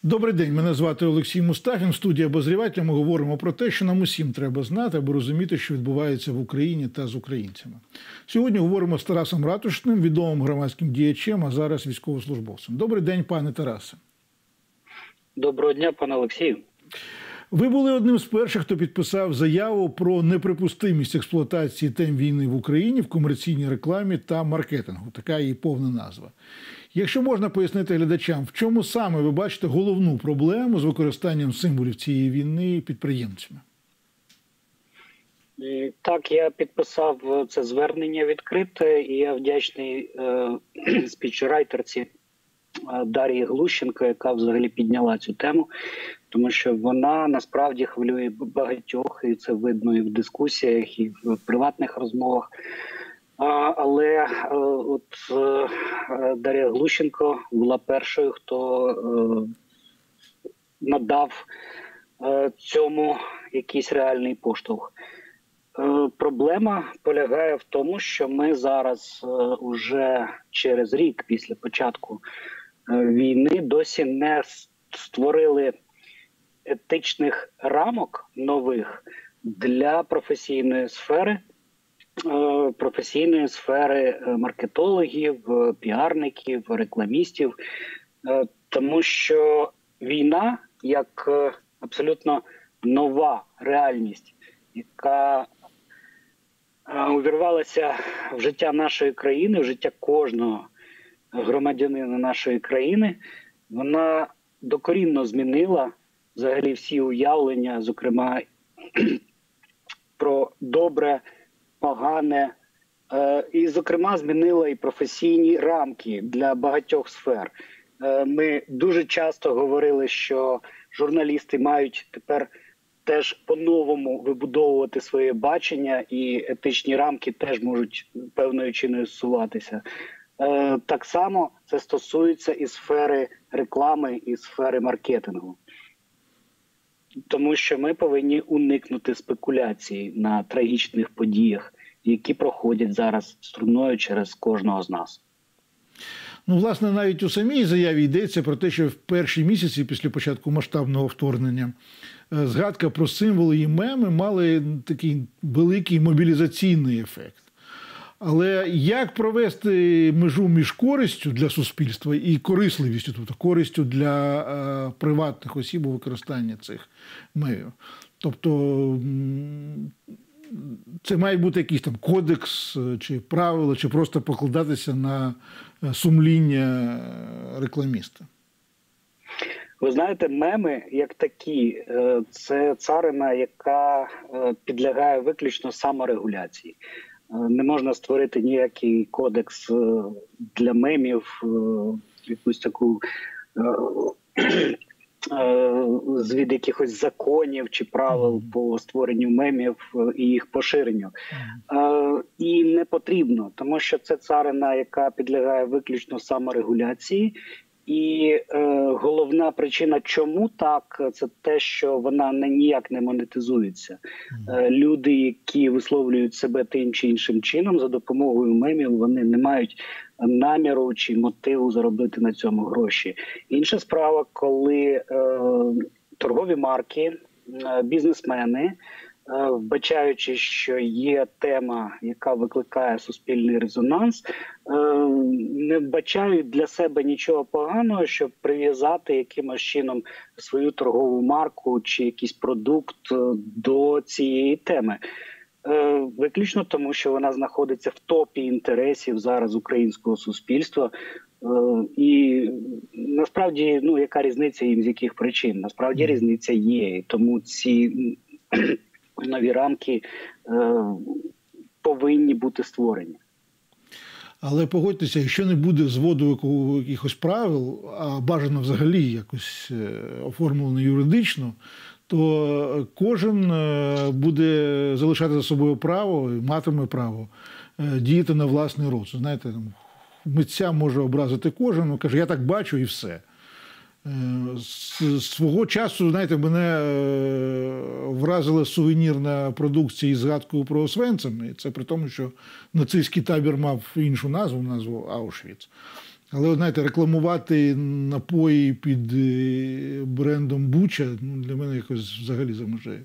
Добрий день, мене звати Олексій Мустафін. В студії «Обозрівателя» ми говоримо про те, що нам усім треба знати, аби розуміти, що відбувається в Україні та з українцями. Сьогодні говоримо з Тарасом Ратушним, відомим громадським діячем, а зараз військовослужбовцем. Добрий день, пане Тарасе. Доброго дня, пане Олексію. Ви були одним з перших, хто підписав заяву про неприпустимість експлуатації тем війни в Україні в комерційній рекламі та маркетингу. Така її повна назва. Якщо можна пояснити глядачам, в чому саме ви бачите головну проблему з використанням символів цієї війни підприємцями? Так, я підписав це звернення відкрите, і я вдячний спічрайтерці Дар'ї Глущенко, яка взагалі підняла цю тему, тому що вона насправді хвилює багатьох, і це видно і в дискусіях, і в приватних розмовах. Але Дар'я Глущенко була першою, хто надав цьому якийсь реальний поштовх. Проблема полягає в тому, що ми зараз уже через рік після початку війни досі не створили етичних рамок нових для професійної сфери маркетологів, піарників, рекламістів, тому що війна як абсолютно нова реальність, яка увірвалася в життя нашої країни, в життя кожного громадянина нашої країни, вона докорінно змінила взагалі всі уявлення, зокрема про добре, погане, і, зокрема, змінила і професійні рамки для багатьох сфер. Ми дуже часто говорили, що журналісти мають тепер теж по-новому вибудовувати своє бачення, і етичні рамки теж можуть певною чиною зсуватися. Так само це стосується і сфери реклами, і сфери маркетингу. Тому що ми повинні уникнути спекуляцій на трагічних подіях, які проходять зараз струною через кожного з нас. Ну, власне, навіть у самій заяві йдеться про те, що в перші місяці після початку масштабного вторгнення згадка про символи і меми мали такий великий мобілізаційний ефект. Але як провести межу між користю для суспільства і корисливістю, тобто користю для приватних осіб у використанні цих мемів? Тобто це має бути якийсь там кодекс чи правила, чи просто покладатися на сумління рекламіста? Ви знаєте, меми як такі – це царина, яка підлягає виключно саморегуляції. Не можна створити ніякий кодекс для мемів, якусь таку звід якихось законів чи правил по створенню мемів і їх поширенню. І не потрібно, тому що це царина, яка підлягає виключно саморегуляції. І головна причина, чому так, це те, що вона ніяк не монетизується. Люди, які висловлюють себе тим чи іншим чином, за допомогою мемів, вони не мають наміру чи мотиву заробити на цьому гроші. Інша справа, коли торгові марки, бізнесмени, вбачаючи, що є тема, яка викликає суспільний резонанс, не вбачають для себе нічого поганого, щоб прив'язати якимось чином свою торгову марку чи якийсь продукт до цієї теми. Виключно тому, що вона знаходиться в топі інтересів зараз українського суспільства. І насправді, яка різниця їм з яких причин? Насправді різниця є, тому ці нові рамки повинні бути створені. Але погодьтеся, якщо не буде зводу якихось правил, а бажано взагалі якось оформлено юридично, то кожен буде залишати за собою право, матиме право діяти на власний розсуд. Знаєте, митця може образити кожен, каже, я так бачу і все. Свого часу, знаєте, мене вразила сувенірна продукція із згадкою про Освенцим. І це при тому, що нацистський табір мав іншу назву Аушвіц. Але, знаєте, рекламувати напої під брендом Буча, для мене якось взагалі за межею.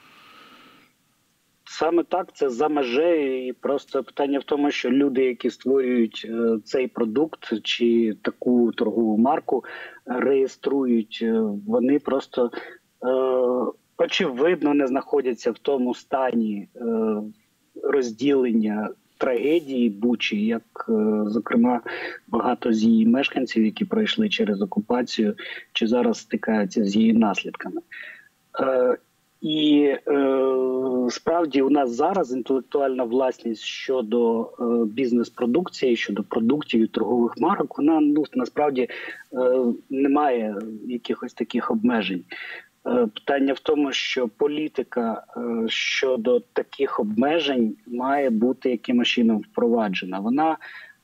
Саме так, це за межею, і просто питання в тому, що люди, які створюють цей продукт чи таку торгову марку, реєструють, вони просто очевидно не знаходяться в тому стані розділення трагедії Бучі, як, зокрема, багато з її мешканців, які пройшли через окупацію, чи зараз стикаються з її наслідками. І справді у нас зараз інтелектуальна власність щодо бізнес-продукції, щодо продуктів і торгових марок, вона насправді не має якихось таких обмежень. Питання в тому, що політика щодо таких обмежень має бути якимось чином впроваджена. Вона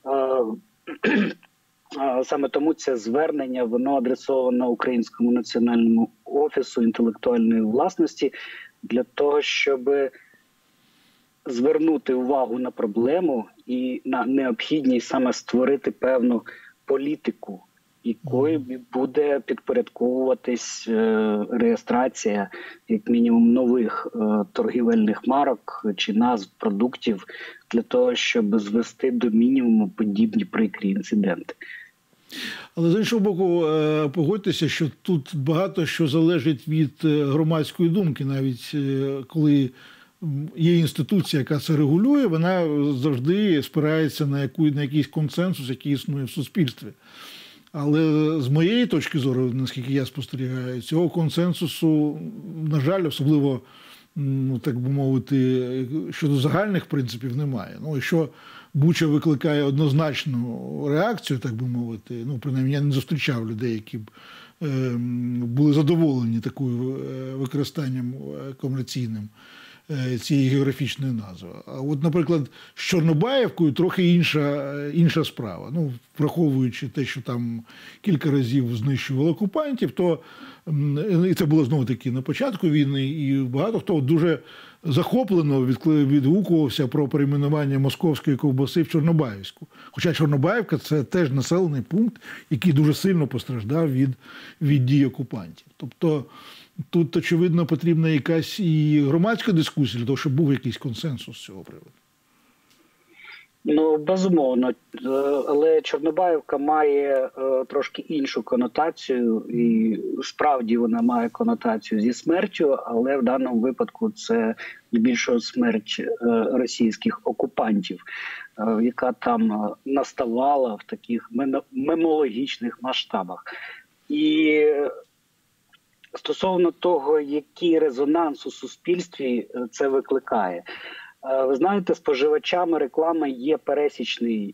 саме тому це звернення, воно адресовано Українському національному офісу інтелектуальної власності для того, щоб звернути увагу на проблему і на необхідність саме створити певну політику, якою буде підпорядковуватись реєстрація, як мінімум, нових торгівельних марок чи назв продуктів для того, щоб звести до мінімуму подібні прикрі інциденти. Але з іншого боку, погодьтеся, що тут багато що залежить від громадської думки. Навіть коли є інституція, яка це регулює, вона завжди спирається на якийсь консенсус, який існує в суспільстві. Але з моєї точки зору, наскільки я спостерігаю, цього консенсусу, на жаль, особливо, так би мовити, щодо загальних принципів немає. Якщо Буча викликає однозначну реакцію, так би мовити, принаймні я не зустрічав людей, які б були задоволені такою використанням комерційним цієї географічної назви. А от, наприклад, з Чорнобаївкою трохи інша справа. Враховуючи те, що там кілька разів знищували окупантів, то і це було знову-таки на початку війни, і багато хто дуже захоплено відгукувався про перейменування московської ковбаси в Чорнобаївську. Хоча Чорнобаївка – це теж населений пункт, який дуже сильно постраждав від дій окупантів. Тобто тут, очевидно, потрібна якась і громадська дискусія для того, щоб був якийсь консенсус з цього приводу. Безумовно. Але Чорнобаївка має трошки іншу конотацію, і справді вона має конотацію зі смертю, але в даному випадку це здебільшого смерть російських окупантів, яка там наставала в таких мемологічних масштабах. І стосовно того, який резонанс у суспільстві це викликає. Ви знаєте, споживачами реклами є пересічний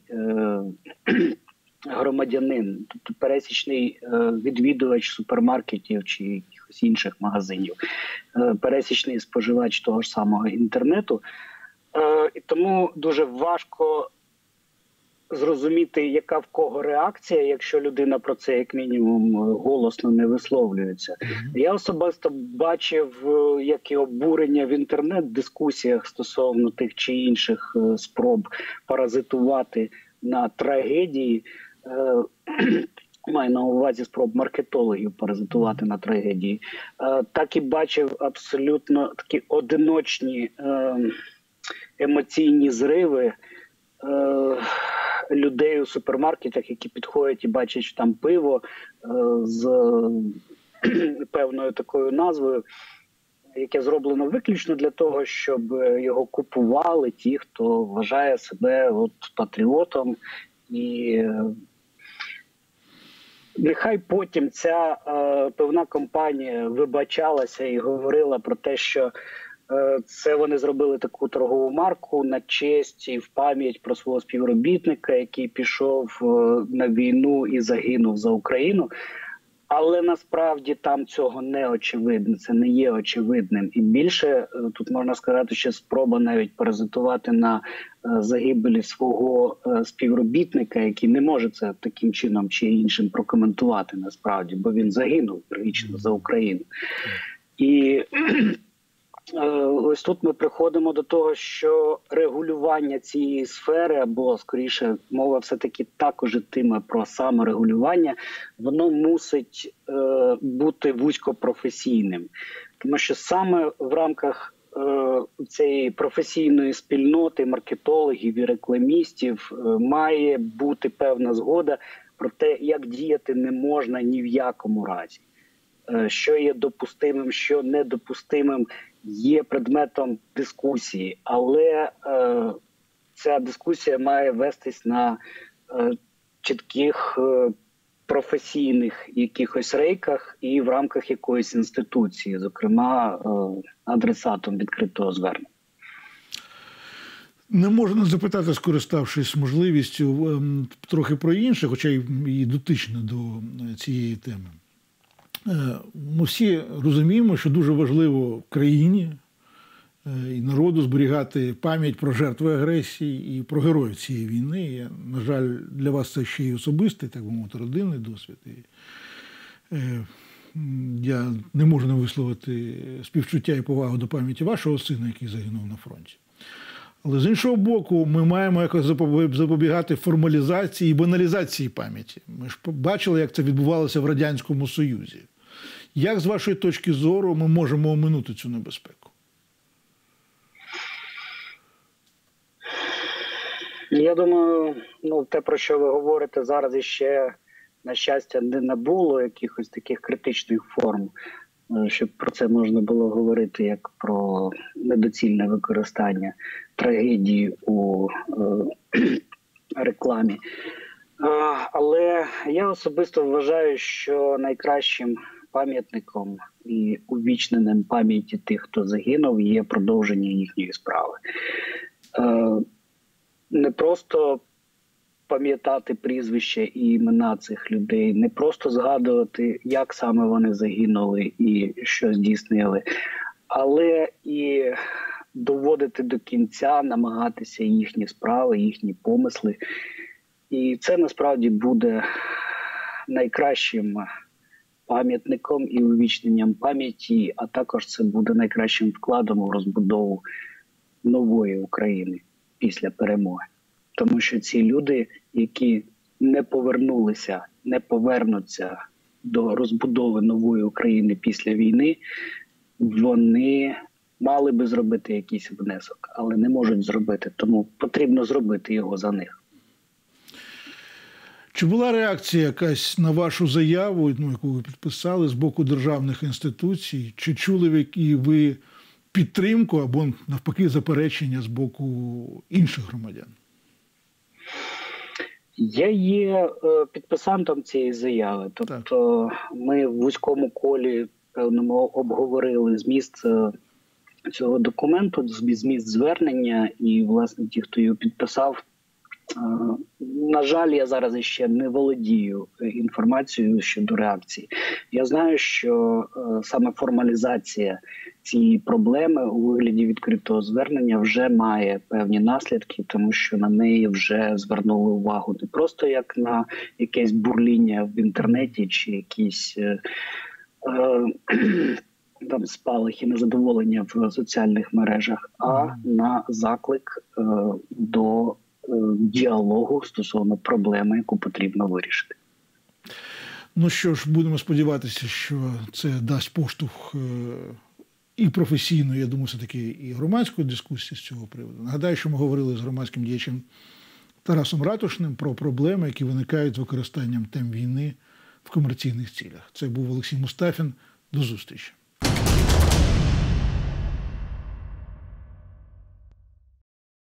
громадянин, тобто пересічний відвідувач супермаркетів чи якихось інших магазинів, пересічний споживач того ж самого інтернету. І тому дуже важко зрозуміти, яка в кого реакція, якщо людина про це як мінімум голосно не висловлюється. Я особисто бачив, як і обурення в інтернет-дискусіях стосовно тих чи інших спроб паразитувати на трагедії. Маю на увазі спроб маркетологів паразитувати на трагедії. Так і бачив абсолютно такі одиночні емоційні зриви людей у супермаркетах, які підходять і бачать, що там пиво з певною такою назвою, яке зроблено виключно для того, щоб його купували ті, хто вважає себе патріотом. І нехай потім ця певна компанія вибачалася і говорила про те, що це вони зробили таку торгову марку на честь і в пам'ять про свого співробітника, який пішов на війну і загинув за Україну. Але насправді там цього не очевидно, це не є очевидним. І більше тут можна сказати, що спроба навіть паразитувати на загибелі свого співробітника, який не може це таким чином чи іншим прокоментувати насправді, бо він загинув трагічно за Україну. І Ось тут ми приходимо до того, що регулювання цієї сфери, або, скоріше, мова все-таки також ітиме про саморегулювання, воно мусить бути вузькопрофесійним. Тому що саме в рамках цієї професійної спільноти маркетологів і рекламістів має бути певна згода про те, як діяти не можна ні в якому разі. Що є допустимим, що недопустимим, є предметом дискусії. Але ця дискусія має вестись на чітких професійних якихось рейках і в рамках якоїсь інституції, зокрема адресатом відкритого звернення. Не можна запитати, скориставшись можливістю, трохи про інше, хоча і дотично до цієї теми. Ми всі розуміємо, що дуже важливо країні і народу зберігати пам'ять про жертви агресії і про героїв цієї війни. І, на жаль, для вас це ще й особистий, так би мовити, родинний досвід. І я не можу не висловити співчуття і повагу до пам'яті вашого сина, який загинув на фронті. Але з іншого боку, ми маємо якось запобігати формалізації і баналізації пам'яті. Ми ж бачили, як це відбувалося в Радянському Союзі. Як, з вашої точки зору, ми можемо оминути цю небезпеку? Я думаю, те, про що ви говорите, зараз іще, на щастя, не набуло якихось таких критичних форм, щоб про це можна було говорити як про недоцільне використання трагедії у рекламі. Але я особисто вважаю, що найкращим пам'ятником і увічненням пам'яті тих, хто загинув, є продовження їхньої справи. Не просто пам'ятати прізвища і імена цих людей, не просто згадувати, як саме вони загинули і що здійснили, але і доводити до кінця, намагатися їхні справи, їхні помисли. І це насправді буде найкращим пам'ятником і увічненням пам'яті, а також це буде найкращим вкладом у розбудову нової України після перемоги. Тому що ці люди, які не повернулися, не повернуться до розбудови нової України після війни, вони мали би зробити якийсь внесок, але не можуть зробити, тому потрібно зробити його за них. Чи була реакція якась на вашу заяву, яку ви підписали, з боку державних інституцій? Чи чули ви підтримку або, навпаки, заперечення з боку інших громадян? Я є підписантом цієї заяви. Тобто ми в вузькому колі певному обговорили зміст цього документу, зміст звернення, і, власне, ті, хто його підписав, на жаль, я зараз ще не володію інформацією щодо реакції. Я знаю, що саме формалізація цієї проблеми у вигляді відкритого звернення вже має певні наслідки, тому що на неї вже звернули увагу не просто як на якесь бурління в інтернеті чи якісь там спалахи незадоволення в соціальних мережах, а на заклик до діалогу стосовно проблеми, яку потрібно вирішити. Ну що ж, будемо сподіватися, що це дасть поштовх і професійної, я думаю, все-таки і громадської дискусії з цього приводу. Нагадаю, що ми говорили з громадським діячем Тарасом Ратушним про проблеми, які виникають з використанням тем війни в комерційних цілях. Це був Олексій Мустафін. До зустрічі.